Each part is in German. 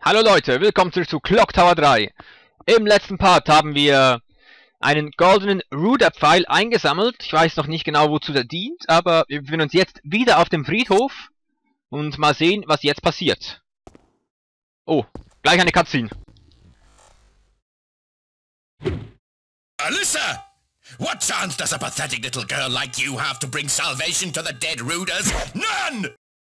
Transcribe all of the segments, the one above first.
Hallo Leute, willkommen zurück zu Clock Tower 3. Im letzten Part haben wir einen goldenen Ruder-Pfeil eingesammelt. Ich weiß noch nicht genau, wozu der dient, aber wir befinden uns jetzt wieder auf dem Friedhof und mal sehen, was jetzt passiert. Oh, gleich eine Cutscene. Alyssa! What chance does a pathetic little girl like you have to bring salvation to the dead Ruders? None!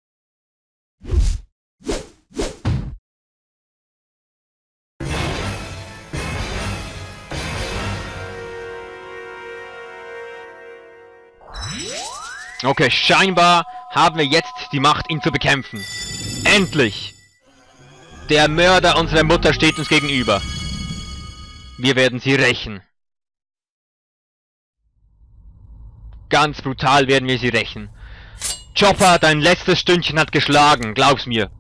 Okay, scheinbar haben wir jetzt die Macht, ihn zu bekämpfen. Endlich! Der Mörder unserer Mutter steht uns gegenüber. Wir werden sie rächen. Ganz brutal werden wir sie rächen. Chopper, dein letztes Stündchen hat geschlagen, glaub's mir.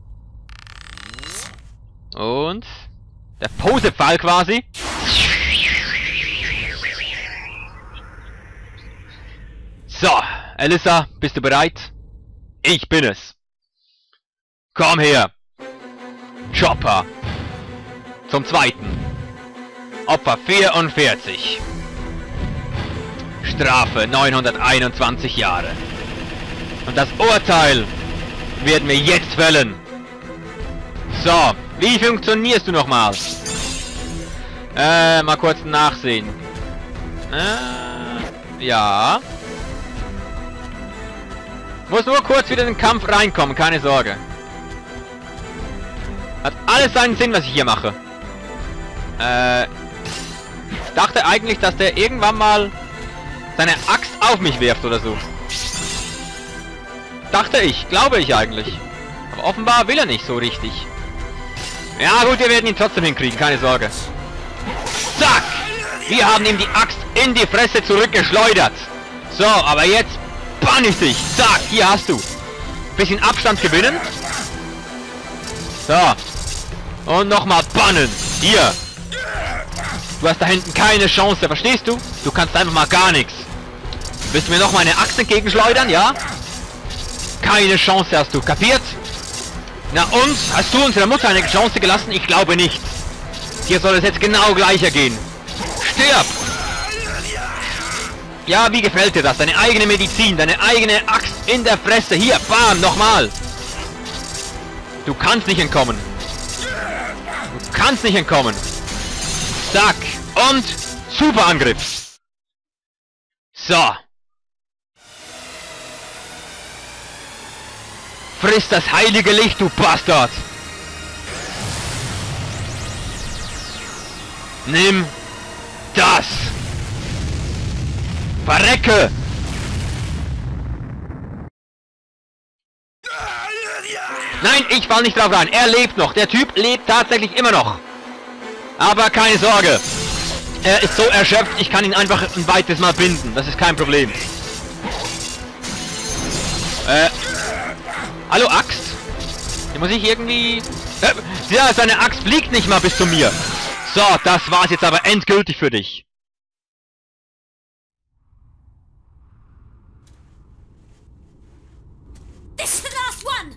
Und der Posepfeil quasi. So, Alyssa, bist du bereit? Ich bin es. Komm her. Chopper. Zum zweiten. Opfer 44. Strafe 921 Jahre. Und das Urteil werden wir jetzt fällen. So, wie funktionierst du nochmal? Mal kurz nachsehen. Ja. Muss nur kurz wieder in den Kampf reinkommen, keine Sorge. Hat alles seinen Sinn, was ich hier mache. Ich dachte eigentlich, dass der irgendwann mal seine Axt auf mich wirft oder so. Dachte ich, glaube ich eigentlich. Aber offenbar will er nicht so richtig. Ja gut, wir werden ihn trotzdem hinkriegen, keine Sorge. Zack! Wir haben ihm die Axt in die Fresse zurückgeschleudert. So, aber jetzt bann ich dich. Zack, hier hast du. Bisschen Abstand gewinnen. So. Und nochmal bannen. Hier. Du hast da hinten keine Chance, verstehst du? Du kannst einfach mal gar nichts. Willst du mir noch meine Axt entgegenschleudern, ja? Keine Chance hast du, kapiert? Na und? Hast du unserer Mutter eine Chance gelassen? Ich glaube nicht. Hier soll es jetzt genau gleicher gehen. Stirb! Ja, wie gefällt dir das? Deine eigene Medizin, deine eigene Axt in der Fresse. Hier, bam, nochmal. Du kannst nicht entkommen. Du kannst nicht entkommen. Zack. Und super Angriff. So. Friss das heilige Licht, du Bastard. Nimm das. Verrecke! Nein, ich fall nicht drauf rein. Er lebt noch. Der Typ lebt tatsächlich immer noch. Aber keine Sorge. Er ist so erschöpft, ich kann ihn einfach ein weiteres Mal binden. Das ist kein Problem. Hallo, Axt? Hier muss ich irgendwie... ja, seine Axt fliegt nicht mal bis zu mir. So, das war's jetzt aber endgültig für dich. This is the last one!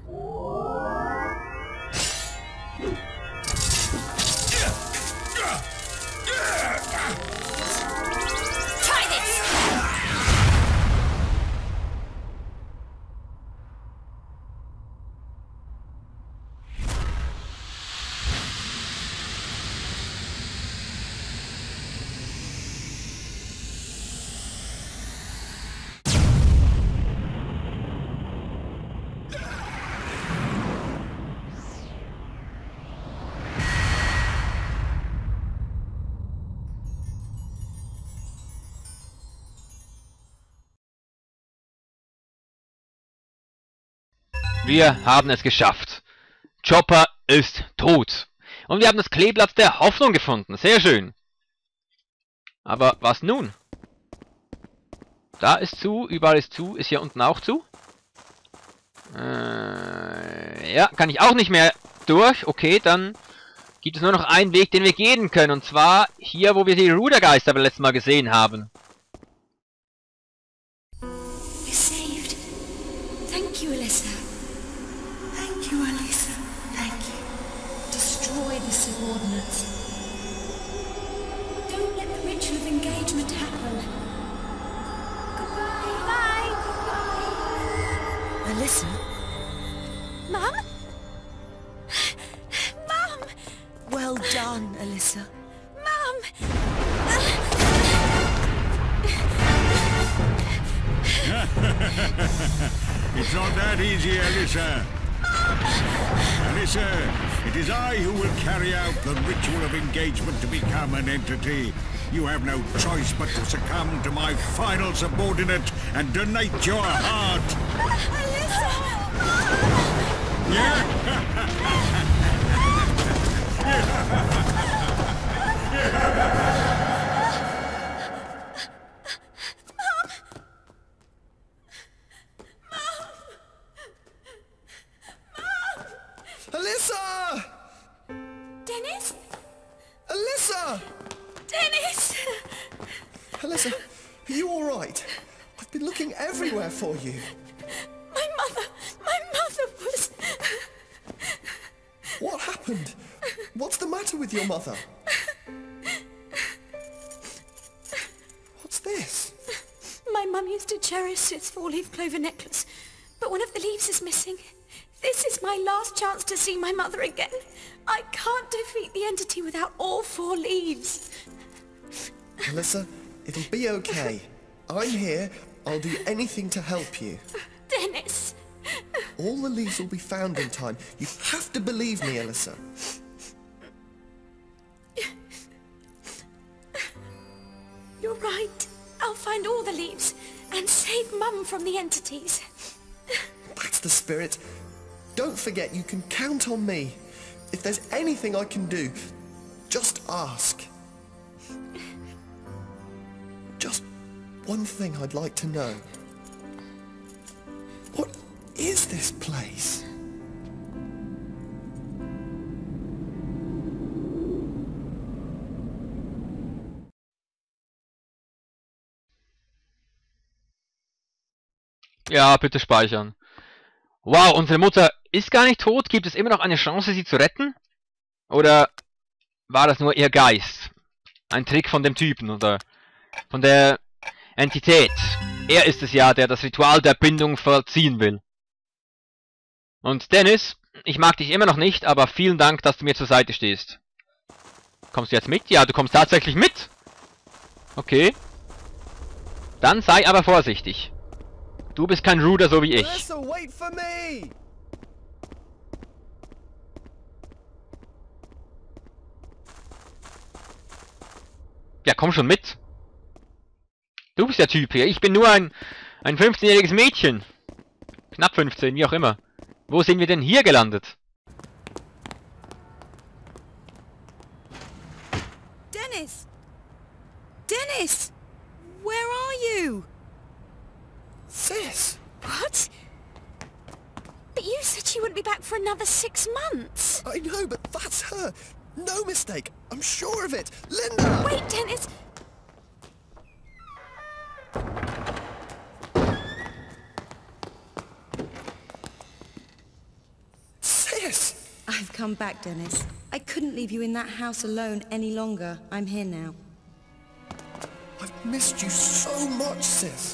Try this! Wir haben es geschafft. Chopper ist tot. Und wir haben das Kleeblatt der Hoffnung gefunden. Sehr schön. Aber was nun? Da ist zu, überall ist zu. Ist hier unten auch zu? Ja, kann ich auch nicht mehr durch. Okay, dann gibt es nur noch einen Weg, den wir gehen können. Und zwar hier, wo wir die Rudergeister beim letzten Mal gesehen haben. We're saved. Thank you, Alyssa. Thank you, Alyssa. Thank you. his subordinates. Don't let the ritual of engagement happen. Goodbye. Bye. Goodbye. Alyssa? Mum? Mum! Well done, Alyssa. Mum! It's not that easy, Alyssa. Alyssa, it is I who will carry out the ritual of engagement to become an entity. You have no choice but to succumb to my final subordinate and donate your heart. Alyssa! Dennis? Alyssa! Dennis! Alyssa, are you all right? I've been looking everywhere for you. My mother was... What happened? What's the matter with your mother? What's this? My mum used to cherish its four-leaf clover necklace, but one of the leaves is missing. This is my last chance to see my mother again. I can't defeat the entity without all four leaves. Alyssa, it'll be okay. I'm here. I'll do anything to help you. Dennis! All the leaves will be found in time. You have to believe me, Alyssa. You're right. I'll find all the leaves and save Mum from the entities. That's the spirit. Don't forget, you can count on me. If there's anything I can do, just ask. Just one thing I'd like to know. What is this place? Ja, bitte speichern. Wow, unsere Mutter ist gar nicht tot. Gibt es immer noch eine Chance, sie zu retten? Oder war das nur ihr Geist? Ein Trick von dem Typen oder von der Entität? Er ist es ja, der das Ritual der Bindung vollziehen will. Und Dennis, ich mag dich immer noch nicht, aber vielen Dank, dass du mir zur Seite stehst. Kommst du jetzt mit? Ja, du kommst tatsächlich mit. Okay. Dann sei aber vorsichtig. Du bist kein Ruder so wie ich. Alyssa, wait for me! Ja, komm schon mit. Du bist der Typ hier. Ich bin nur ein 15-jähriges Mädchen. Knapp 15, wie auch immer. Wo sind wir denn hier gelandet? Dennis! Dennis! Where are you? Sis! What? But you said she wouldn't be back for another 6 months. I know, but that's her. No mistake. I'm sure of it. Linda! Wait, Dennis. Sis! I've come back, Dennis. I couldn't leave you in that house alone any longer. I'm here now. I've missed you so much, sis.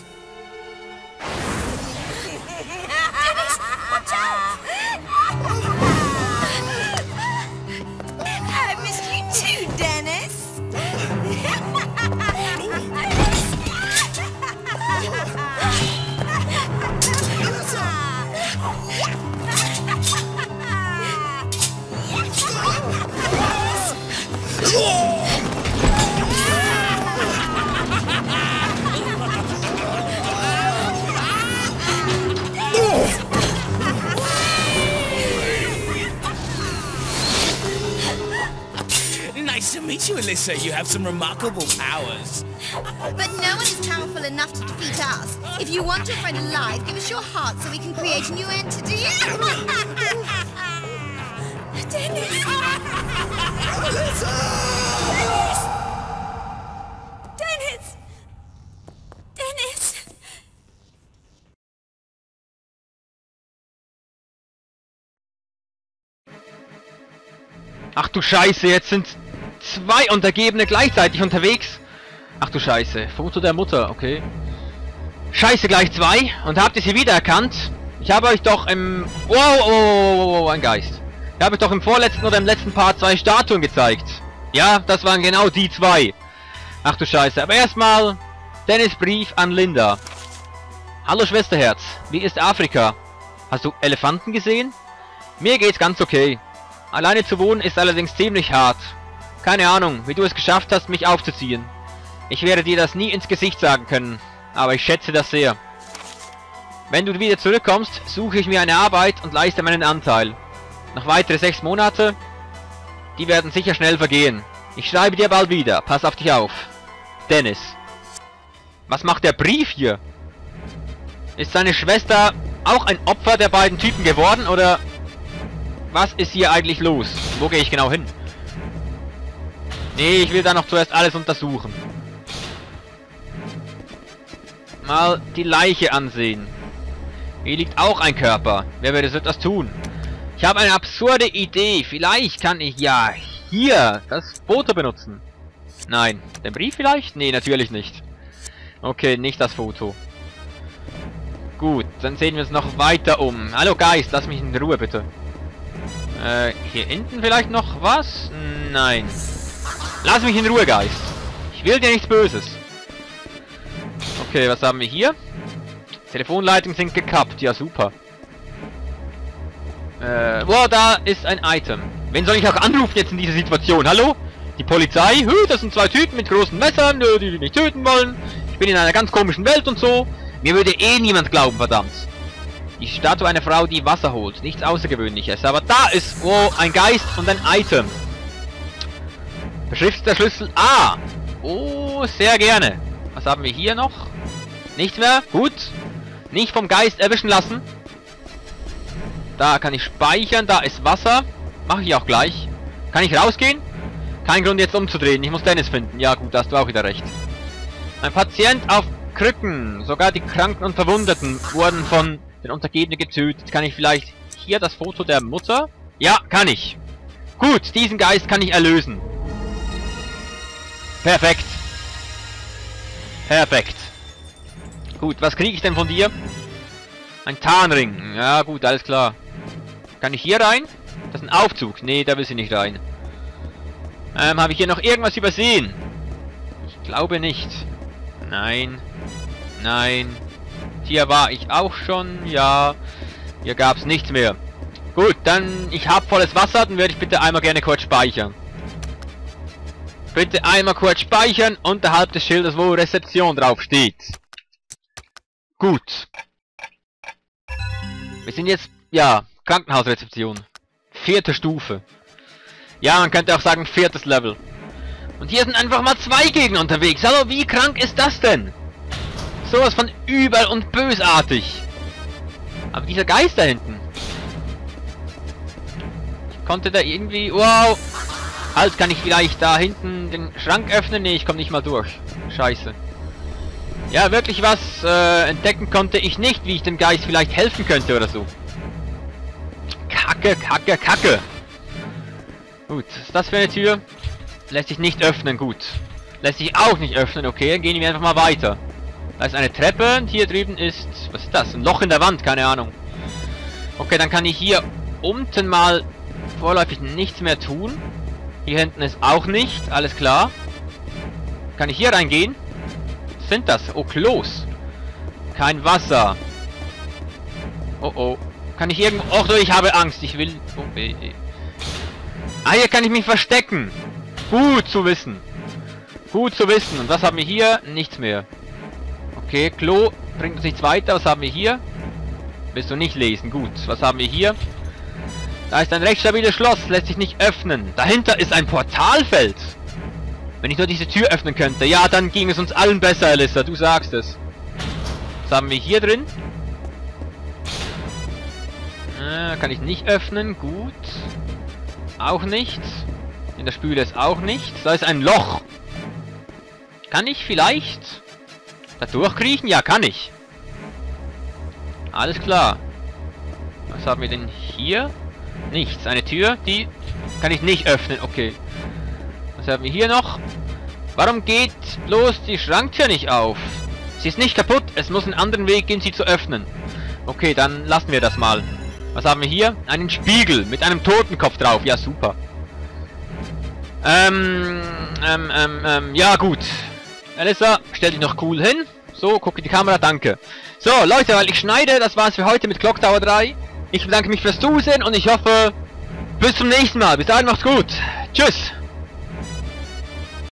Dennis, watch out! I missed you too, Dennis! Nice to meet you, Alyssa. You have some remarkable powers. But no one is powerful enough to defeat us. If you want your friend alive, give us your heart so we can create a new entity. Dennis! Dennis! Dennis! Ach du Scheiße, jetzt sind 2 Untergebene gleichzeitig unterwegs. Ach du Scheiße, Foto der Mutter, okay. Scheiße, gleich 2. Und habt ihr sie wiedererkannt? Ich habe euch doch im... Wow, ein Geist. Ich habe euch doch im vorletzten oder im letzten Part 2 Statuen gezeigt. Ja, das waren genau die 2. Ach du Scheiße, aber erstmal Dennis Brief an Linda. Hallo Schwesterherz, wie ist Afrika? Hast du Elefanten gesehen? Mir geht's ganz okay. Alleine zu wohnen ist allerdings ziemlich hart. Keine Ahnung, wie du es geschafft hast, mich aufzuziehen. Ich werde dir das nie ins Gesicht sagen können, aber ich schätze das sehr. Wenn du wieder zurückkommst, suche ich mir eine Arbeit und leiste meinen Anteil. Noch weitere 6 Monate, die werden sicher schnell vergehen. Ich schreibe dir bald wieder, pass auf dich auf. Dennis. Was macht der Brief hier? Ist seine Schwester auch ein Opfer der beiden Typen geworden, oder... Was ist hier eigentlich los? Wo gehe ich genau hin? Nee, ich will da noch zuerst alles untersuchen. Mal die Leiche ansehen. Hier liegt auch ein Körper. Wer würde so etwas tun? Ich habe eine absurde Idee. Vielleicht kann ich ja hier das Foto benutzen. Nein. Den Brief vielleicht? Nee, natürlich nicht. Okay, nicht das Foto. Gut, dann sehen wir uns noch weiter um. Hallo Geist, lass mich in Ruhe bitte. Hier hinten vielleicht noch was? Nein. Lass mich in Ruhe, Geist. Ich will dir nichts Böses. Okay, was haben wir hier? Telefonleitungen sind gekappt. Ja, super. Wow, da ist ein Item. Wen soll ich auch anrufen jetzt in dieser Situation? Hallo? Die Polizei? Das sind 2 Typen mit großen Messern, die mich töten wollen. Ich bin in einer ganz komischen Welt und so. Mir würde eh niemand glauben, verdammt. Die Statue einer Frau, die Wasser holt. Nichts Außergewöhnliches. Aber da ist, oh, ein Geist und ein Item. Beschrifteter Schlüssel A. Oh, sehr gerne. Was haben wir hier noch? Nichts mehr? Gut. Nicht vom Geist erwischen lassen. Da kann ich speichern. Da ist Wasser. Mache ich auch gleich. Kann ich rausgehen? Kein Grund jetzt umzudrehen. Ich muss Dennis finden. Ja gut, da hast du auch wieder recht. Ein Patient auf Krücken. Sogar die Kranken und Verwundeten wurden von den Untergebenen getötet. Kann ich vielleicht hier das Foto der Mutter? Ja, kann ich. Gut, diesen Geist kann ich erlösen. Perfekt. Perfekt. Gut, was kriege ich denn von dir? Ein Tarnring. Ja gut, alles klar. Kann ich hier rein? Das ist ein Aufzug. Nee, da will sie nicht rein. Habe ich hier noch irgendwas übersehen? Ich glaube nicht. Nein. Nein. Hier war ich auch schon. Ja. Hier gab es nichts mehr. Gut, dann ich habe volles Wasser. Dann würde ich bitte einmal gerne kurz speichern. Bitte einmal kurz speichern unterhalb des Schildes, wo Rezeption drauf steht. Gut. Wir sind jetzt, ja, Krankenhausrezeption. 4. Stufe. Ja, man könnte auch sagen 4. Level. Und hier sind einfach mal 2 Gegner unterwegs. Hallo, wie krank ist das denn? Sowas von übel und bösartig. Aber dieser Geist da hinten. Ich konnte da irgendwie... Wow. Halt, kann ich vielleicht da hinten den Schrank öffnen? Nee, ich komme nicht mal durch. Scheiße. Ja, wirklich was entdecken konnte ich nicht, wie ich dem Geist vielleicht helfen könnte oder so. Kacke, Kacke, Kacke. Gut, was ist das für eine Tür? Lässt sich nicht öffnen, gut. Lässt sich auch nicht öffnen, okay, dann gehen wir einfach mal weiter. Da ist eine Treppe und hier drüben ist... Was ist das? Ein Loch in der Wand, keine Ahnung. Okay, dann kann ich hier unten mal vorläufig nichts mehr tun. Hier hinten ist auch nicht, alles klar. Kann ich hier reingehen? Was sind das? Oh, Klos. Kein Wasser. Oh, oh. Kann ich irgendwo... Och, ich habe Angst, ich will... Oh, Ah, hier kann ich mich verstecken. Gut zu wissen. Gut zu wissen. Und was haben wir hier? Nichts mehr. Okay, Klo bringt uns nichts weiter. Was haben wir hier? Willst du nicht lesen? Gut. Was haben wir hier? Da ist ein recht stabiles Schloss. Lässt sich nicht öffnen. Dahinter ist ein Portalfeld. Wenn ich nur diese Tür öffnen könnte. Ja, dann ging es uns allen besser, Alyssa. Du sagst es. Was haben wir hier drin? Kann ich nicht öffnen. Gut. Auch nicht. In der Spüle ist auch nichts. Da ist ein Loch. Kann ich vielleicht da durchkriechen? Ja, kann ich. Alles klar. Was haben wir denn hier? Nichts. Eine Tür, die Kann ich nicht öffnen, okay. Was haben wir hier noch? Warum geht bloß die Schranktür nicht auf? Sie ist nicht kaputt, es muss einen anderen Weg gehen, sie zu öffnen. Okay, dann lassen wir das mal. Was haben wir hier? Einen Spiegel mit einem Totenkopf drauf. Ja, super. Ja, gut. Alyssa, stell dich noch cool hin. So, gucke die Kamera, danke. So, Leute, weil ich schneide, das war's für heute mit Clock Tower 3. Ich bedanke mich fürs Zusehen und ich hoffe, bis zum nächsten Mal. Bis dahin, macht's gut. Tschüss.